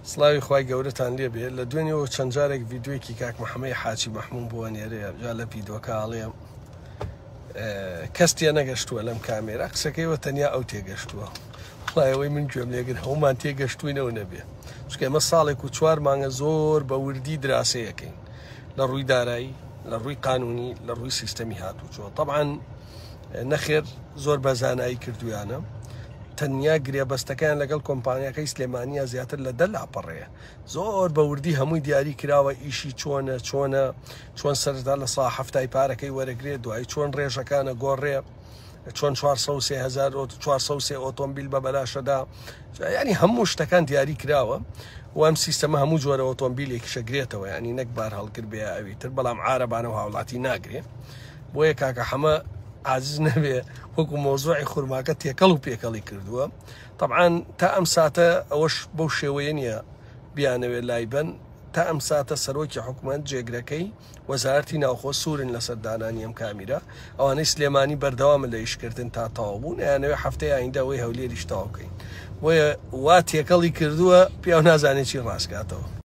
سڵاوی خوای گەورەتان لێ بێ لە دوێنێەوە چەند جارێک ڤیددیوێکی کاک محەممەی حاجی مەحمووم بووە نێرەیە جا لە ڤیددیۆکاڵێم کەس تێ نەگەشتووە لەم کامێرا قسەکەیەوە تەنیا ئەو تێگەشتووە وڵایەوەی من گوێم لێگر هەومان تێگەشتوینەوە نەبێ چکە ئێمە ساڵێک و 4 مانگە زۆر بە وردی دراسەیەکەین لە ڕووی دارایی لە ڕووی قانونی لە ڕووی سیستەمی هاتووچۆ طبعاً نەخێر زۆر بە زانایی کردویانە تەنیا گرێبەستەکان لەگەڵ کۆمپانیەکەی سلێمانیە زیاتر لە 10 لاپەڕەیە زۆر بە وردی هەمووی دیاری کراوە ئیشی چۆن سەردا لە سا هەفتای پارەکەی وەرەگرێت دوای چۆن ڕێژەکانە گۆڕێ چۆن 403 ئۆتۆمبیل بە بەلاشەدا ینی هەموو شتەکان دیاری کراوە و ئەم سیستەمە هەموو جۆرە ئۆتۆمبیلێکی شەگرێتەوە ینی نەک بار هەڵگر بێ ئەویتر بەڵام عارەبانە و هاوڵاتی ناگرێ بۆیە کاکە حەمە عاجز نەبێ وەکو مۆزوعی خورماکە تێکەڵ و پێکەڵی کردووە طبعاً تا ئەم ساتە ئەوەش بەو شێوەیە نییە بیانەوێت لایبەن تا ئەم ساتە سەرۆکی حکوومەت جێگرەکەی وەزارەتی ناوخۆ سوورن لەسەر دانانی ئەم کامیرە ئەوانەی سلێمانی بەردەوامە لە ئیشکردن تا تەواو بوون یانەوێ هەفتەی ئایندەوەی هەولێریش تەواو بکەین بۆیە وا تێکەڵی کردووە پیاو نازانێت چی ڕاستکاتەوە